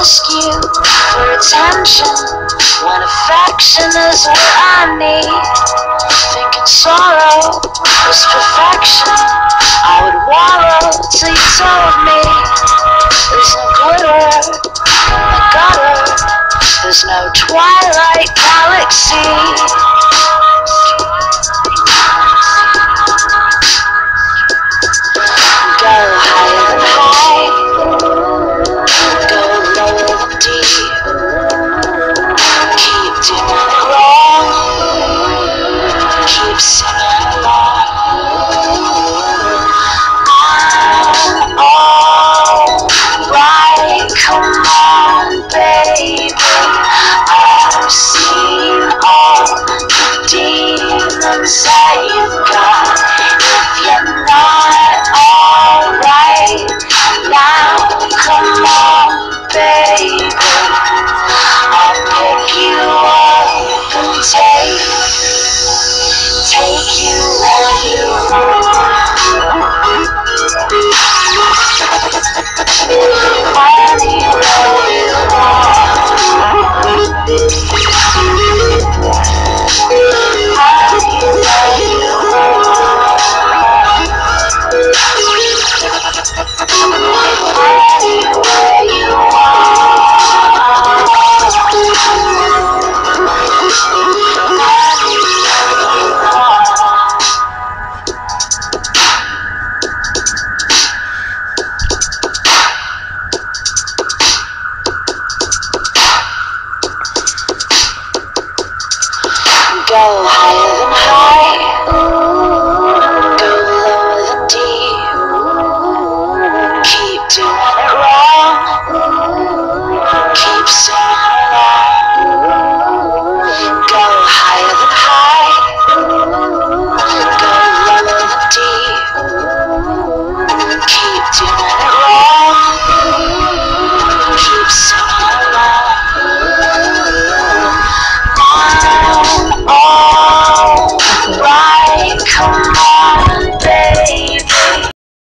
ask you for attention when affection is what I need. Thinking sorrow was perfection, I would wallow till you told me there's no glitter in the gutter, there's no Twilight Galaxy. Go higher than high, go lower than deep, keep doing it wrong, keep singing along. I'm alright, come on baby, I've seen all the demons that you've got. If you're not alright now, come on baby, I'll pick you up and take you where you want. Anywhere you want. Anywhere you want. Anywhere you go higher.